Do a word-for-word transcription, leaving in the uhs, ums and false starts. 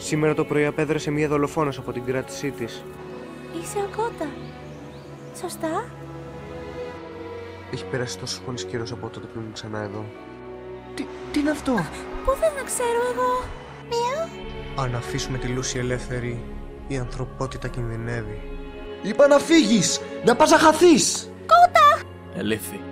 Σήμερα το πρωί απέδρασε μία δολοφόνος από την κράτησή της. Είσαι ο Κότα. Σωστά. Έχει περάσει τόσο πολύ καιρός από τότε που ήμουν ξανά εδώ. Τι, τι είναι αυτό? Πού δεν να ξέρω εγώ. Μία. Αν αφήσουμε τη Λούση ελεύθερη, η ανθρωπότητα κινδυνεύει. Είπα να φύγεις! Να πας να χαθείς! Κότα! Ελήφθη.